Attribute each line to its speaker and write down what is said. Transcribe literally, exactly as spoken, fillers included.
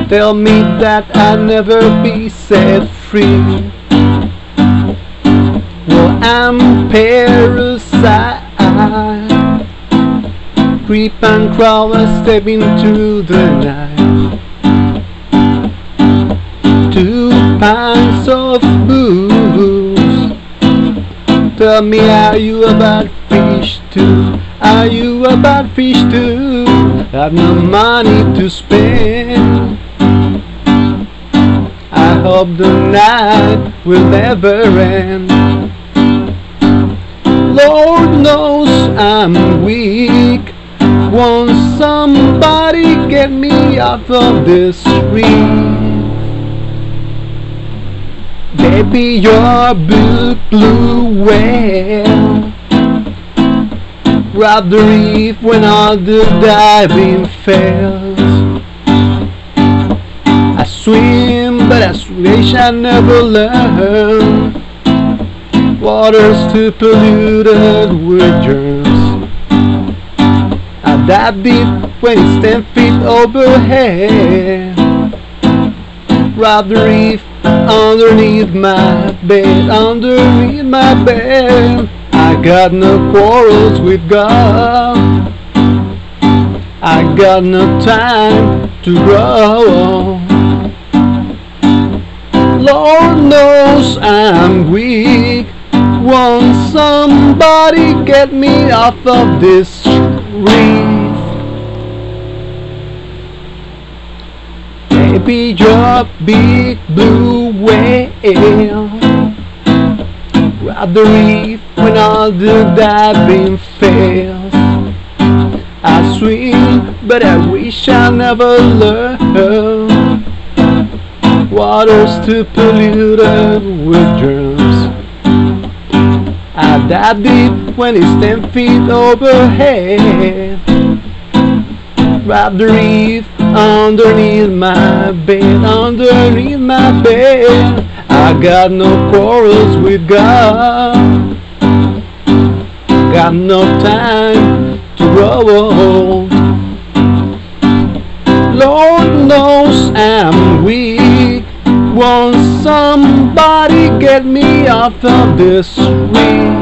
Speaker 1: tell me that I'll never be set free. Well, I'm parasite, creep and crawl and step into the night. Two pints of booze. Tell me, are you a bad fish too? Are you a bad fish too? Have no money to spend. I hope the night will never end. Lord knows I'm weak. Won't somebody get me off of this reef? Baby, you're a big blue whale. Grab the reef when all the diving fails. I swim, but I wish I never learned. Water's too polluted with germs. I dive deep when it's ten feet overhead. Grab the reef underneath my bed, underneath my bed. I got no quarrels with God. I got no time to grow. Lord knows I'm weak. Won't somebody get me off of this reef? Baby, you're a big blue whale. Grab the reef when all the diving fails. I swim, but I wish I never learned. Water's too polluted with germs. I dive deep when it's ten feet overhead. Grab the reef underneath my bed, underneath my bed. I got no quarrels with God. Got no time to grow. Lord knows I'm weak. Won't somebody get me off of this reef?